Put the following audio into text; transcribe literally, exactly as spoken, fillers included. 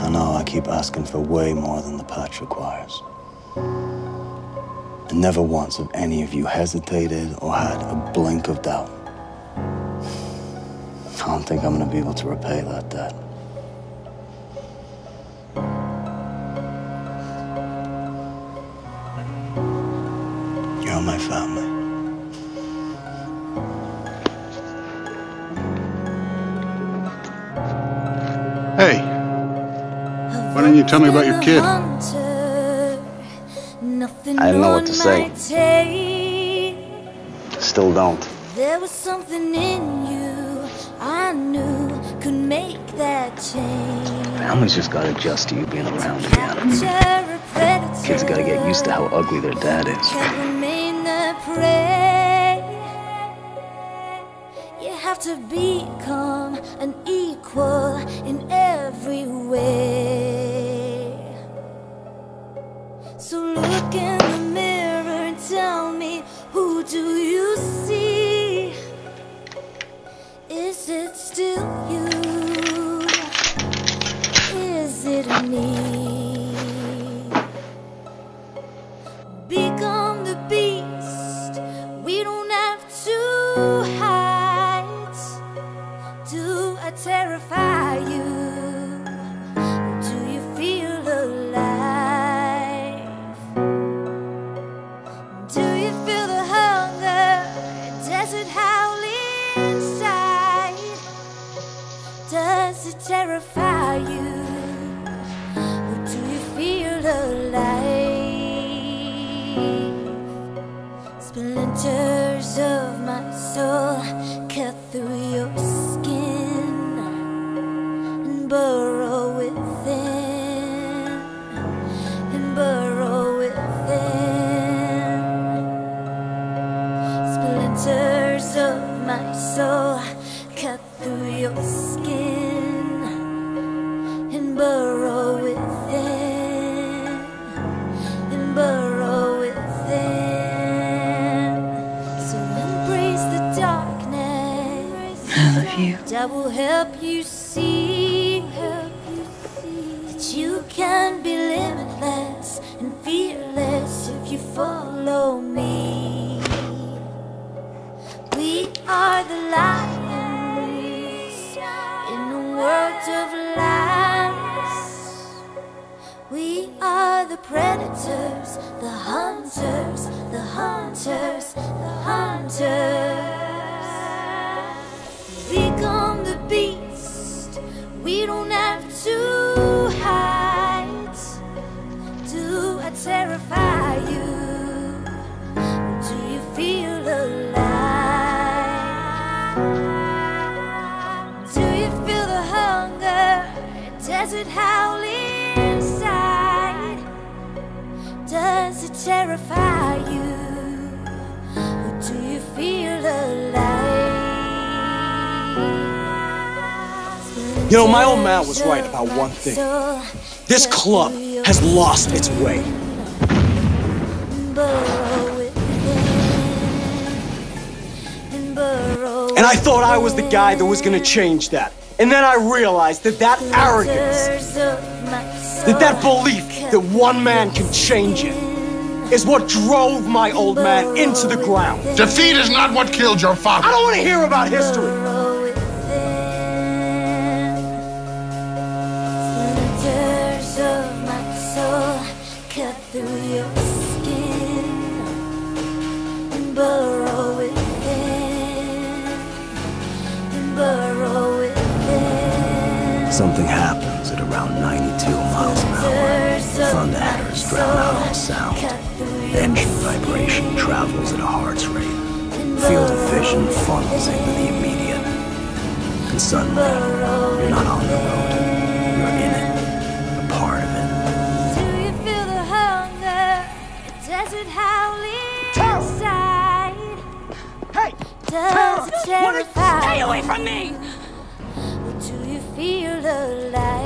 I know I keep asking for way more than the patch requires. And never once have any of you hesitated or had a blink of doubt. I don't think I'm gonna be able to repay that debt. You're my family. Hey, why didn't you tell me about your kid? I didn't know what to say. Still don't. There was something in you I knew could make that change. Families just gotta adjust to you being around again. Kids gotta get used to how ugly their dad is. Can't remain the prey. You have to become an equal in every way. So look in the mirror and tell me, who do you see? Is it still you? Is it me? Become the beast. We don't have to hide. Do I terrify you? Do you feel alive? Do you feel the hunger? Does it howl inside? Does it terrify you? Or do you feel alive? Splinters of my soul cut through your skin and burrow within, and burrow within. Splinters of my soul cut through your skin and burrow within, and burrow within. So embrace the darkness. I love you. That will help you see, help you see that you can be limitless and fearless if you follow me. We are the lions in a world of lies. We are the predators, the hunters, the hunters, the hunters. Become the beast. We don't have to hide. Do I terrify you? Do you feel alive? Do you feel the hunger? Does it howl inside? Does it terrify you? Or do you feel alive? You know, my old man was right about one thing. This club has lost its way. And I thought I was the guy that was gonna change that. And then I realized that that arrogance, that that belief that one man can change it, is what drove my old man into the ground. Defeat is not what killed your father. I don't want to hear about history. Cut through your skin and burrow within, and burrow within. Something happens at around ninety-two miles an hour. Thunder headers drown out all sound. Engine vibration travels at a heart's rate. Field of vision funnels into the immediate. And suddenly, you're not on the road. You're in it. A part of it. Does it howl inside? Hey! Does it terrify? Stay away from me! Or do you feel alive?